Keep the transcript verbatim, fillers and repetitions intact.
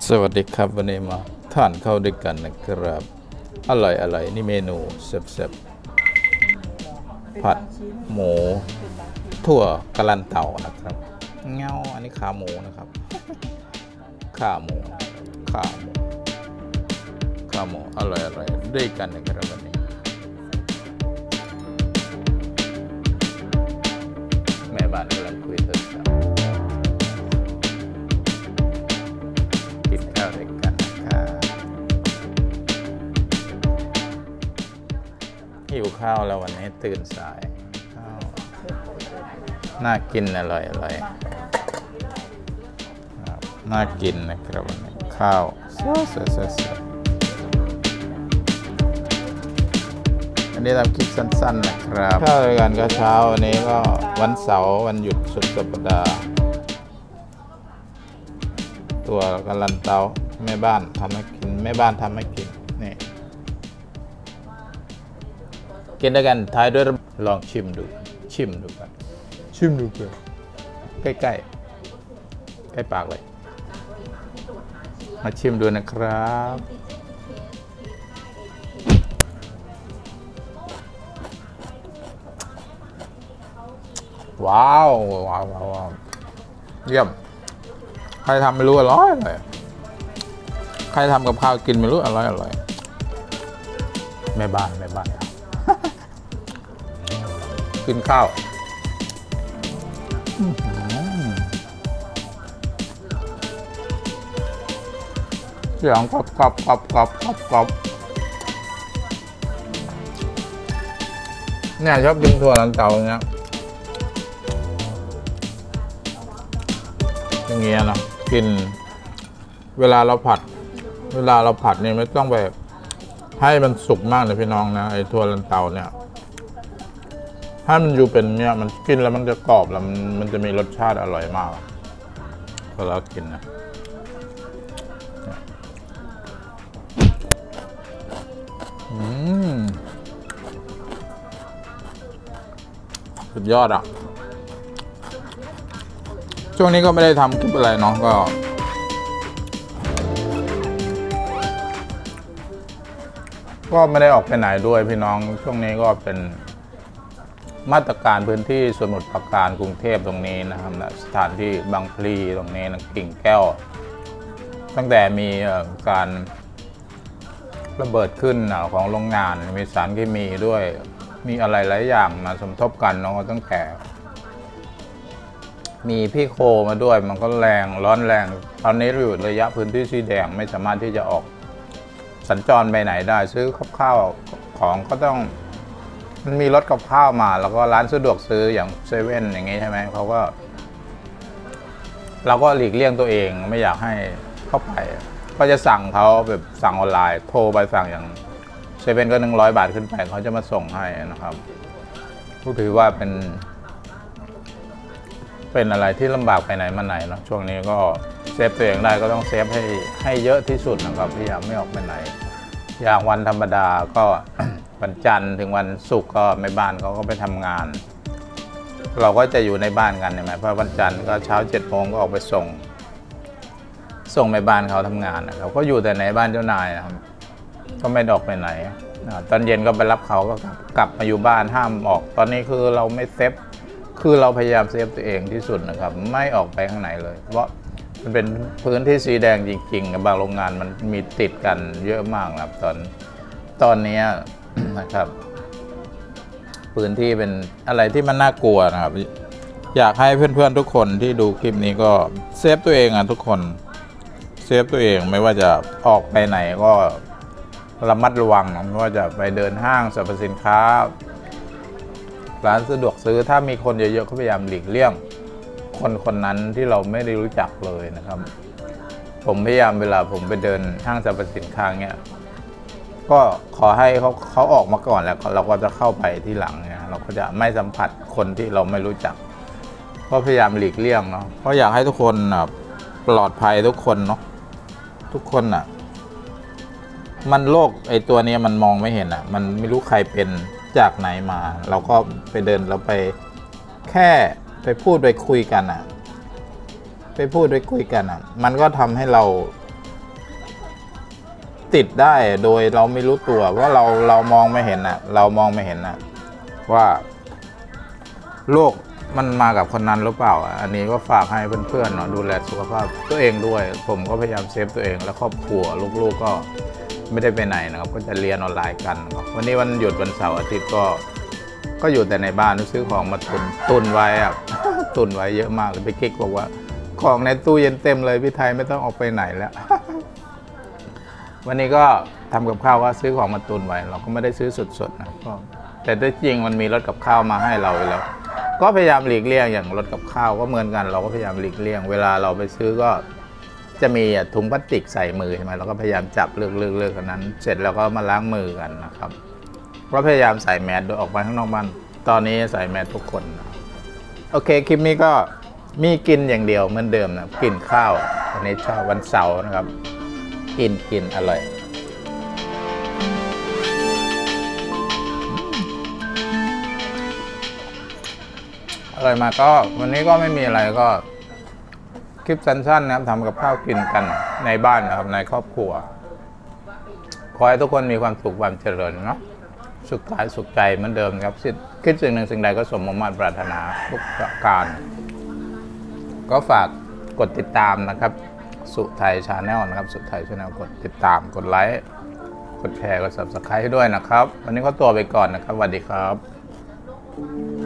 สวัสดีครับวันนี้มาทานข้าวด้วยกันนะครับอร่อยอร่อยนี่เมนูแซ่บๆผัดหมูถั่วกะลันเต่านะครับเงาอันนี้ขาหมูนะครับขาหมูขาหมูขาหมูอร่อยอร่อยด้วยกันนะครับวันนี้แม่บ้านกำลังคุยโทรศัพท์กินข้าวด้วยกันนะครับหิวข้าวแล้ววันนี้ตื่นสายข้าวน่ากินอร่อยอร่อยน่ากินนะครับวันนี้ข้าวสดๆอันนี้ทำคลิปสั้นๆนะครับข้าวด้วยกันก็เช้าวันนี้ก็วันเสาร์วันหยุดสุดสัปดาห์ตัวกะลันเตาแม่บ้านทำให้กินแม่บ้านทำให้กินนี่กินด้วยกันท้ายด้วยลองชิมดูชิมดูกันชิมดูกันใกล้ๆใกล้ปากเลยมาชิมดูนะครับว้าวว้าวว้าวเยี่ยมใครทำไม่รู้อร่อยเลยใครทำกับข้าวกินไม่รู้อร่อยอร่อยแม่บ้านแม่บ้านกินข้าวเสียงกรอบกรอบกรอบกรอบกรอบกรอบเนี่ยชอบกินถั่วลันเตาเนี่ยอย่างเงี้ยนะกินเวลาเราผัดเวลาเราผัดเนี่ยไม่ต้องไปให้มันสุกมากเลยพี่น้องนะไอ้ถั่วลันเตาเนี่ยถ้ามันอยู่เป็นเนี่ยมันกินแล้วมันจะกรอบแล้วมันมันจะมีรสชาติอร่อยมากพอเรากินนะอืมสุดยอดอ่ะช่วงนี้ก็ไม่ได้ทำคลิปอะไรเนาะก็ก็ไม่ได้ออกไปไหนด้วยพี่น้องช่วงนี้ก็เป็นมาตรการพื้นที่สมุทรปราการกรุงเทพตรงนี้นะครับนะสถานที่บางพลีตรงนี้นะกิ่งแก้วตั้งแต่มีการระเบิดขึ้นของโรงงานมีสารเคมีด้วยมีอะไรหลายอย่างมาสมทบกันเนาะตั้งแต่มีพี่โคมาด้วยมันก็แรงร้อนแรงตอนนี้อยู่ระยะพื้นที่สีแดงไม่สามารถที่จะออกสัญจรไปไหนได้ซื้อข้าวของก็ต้องมันมีรถกับข้าวมาแล้วก็ร้านสะดวกซื้ออย่างเซเว่นอย่างงี้ใช่ไหมเขาก็เราก็หลีกเลี่ยงตัวเองไม่อยากให้เข้าไปก็จะสั่งเขาแบบสั่งออนไลน์โทรไปสั่งอย่างเซเว่นก็หนึ่งร้อยบาทขึ้นไปเขาจะมาส่งให้นะครับก็ถือว่าเป็นเป็นอะไรที่ลำบากไปไหนมาไหนเนาะช่วงนี้ก็เซฟตัวเองได้ก็ต้องเซฟให้ให้เยอะที่สุดนะครับพยายามไม่ออกไปไหนอย่างวันธรรมดาก็ วันจันทร์ถึงวันศุกร์ก็แม่บ้านเขาก็ไปทำงานเราก็จะอยู่ในบ้านกันใช่ไหมเพราะวันจันทร์ก็เช้าเจ็ดโมงก็ออกไปส่งส่งแม่บ้านเขาทำงานนะครับก็อยู่แต่ในบ้านเจ้านายนะครับก็ไม่ออกไปไหนตอนเย็นก็ไปรับเขาก็กลับมาอยู่บ้านห้ามออกตอนนี้คือเราไม่เซฟคือเราพยายามเซฟตัวเองที่สุดนะครับไม่ออกไปข้างไหนเลยเพราะมันเป็นพื้นที่สีแดงจริงๆบางโรงงานมันมีติดกันเยอะมากครับตอนตอนนี้นะครับพื้นที่เป็นอะไรที่มันน่ากลัวนะครับอยากให้เพื่อนๆทุกคนที่ดูคลิปนี้ก็เซฟตัวเองอ่ะทุกคนเซฟตัวเองไม่ว่าจะออกไปไหนก็ระมัดระวังไม่ว่าจะไปเดินห้างสรรพสินค้าร้านสะดวกซื้อถ้ามีคนเยอะๆก็พยายามหลีกเลี่ยงคนคนนั้นที่เราไม่ได้รู้จักเลยนะครับผมพยายามเวลาผมไปเดินห้างสรรพสินค้าเงี้ยก็ขอให้เขาเขาออกมาก่อนแล้วเราก็จะเข้าไปที่หลังเนี่ยเราก็จะไม่สัมผัสคนที่เราไม่รู้จักก็พยายามหลีกเลี่ยงเนาะเพราะอยากให้ทุกคนปลอดภัยทุกคนเนาะทุกคนอ่ะมันโรคไอตัวนี้มันมองไม่เห็นอ่ะมันไม่รู้ใครเป็นจากไหนมาเราก็ไปเดินเราไปแค่ไปพูดไปคุยกันอ่ะไปพูดไปคุยกันอ่ะมันก็ทำให้เราติดได้โดยเราไม่รู้ตัวว่าเราเรามองไม่เห็นอ่ะเรามองไม่เห็นอ่ะว่าโรคมันมากับคนนั้นหรือเปล่าอันนี้ก็ฝากให้เพื่อนๆเนาะดูแลสุขภาพตัวเองด้วยผมก็พยายามเซฟตัวเองและครอบครัวลูกๆก็ไม่ได้ไปไหนนะครับก็จะเรียนออนไลน์กันครับวันนี้วันหยุดวันเสาร์อาทิตย์ก็ก็อยู่แต่ในบ้านซื้อของมาตุนตุนไว้อะตุนไว้เยอะมากเลยพี่กิ๊กบอกว่าของในตู้เย็นเต็มเลยพี่ไทยไม่ต้องออกไปไหนแล้ว วันนี้ก็ทำกับข้าวว่าซื้อของมาตุนไว้เราก็ไม่ได้ซื้อสดๆนะก็แต่ด้วยจริงมันมีรถกับข้าวมาให้เราแล้วก็พยายามหลีกเลี่ยงอย่างรถกับข้าวก็เหมือนกันเราก็พยายามหลีกเลี่ยงเวลาเราไปซื้อก็จะมีถุงพลาสติกใส่มือใช่ไหมเราก็พยายามจับเลือกเลือกเลือกกันนั้นเสร็จแล้วก็มาล้างมือกันนะครับก็พยายามใส่แมสโดยออกไปข้างนอกบ้านตอนนี้ใส่แมสทุกคนนะโอเคคลิปนี้ก็มีกินอย่างเดียวเหมือนเดิมนะกินข้าววันนี้ชอบวันเสาร์นะครับกินกินอร่อยอร่อยมาก็วันนี้ก็ไม่มีอะไรก็คลิปสั้นๆนะครับทำกับข้าวกินกันในบ้านนะครับในครอบครัวขอให้ทุกคนมีความสุขความเจริญเนาะสุขกายสุขใจเหมือนเดิมครับคิดสิ่งหนึ่งสิ่งใดก็สมมุ่งมั่นปรารถนาทุกประการก็ฝากกดติดตามนะครับสุไทยชาแนลนะครับสุไทยชาแนลกดติดตามกดไลค์กดแชร์กด ซับสไครบ์ ให้ด้วยนะครับวันนี้ก็ตัวไปก่อนนะครับสวัสดีครับ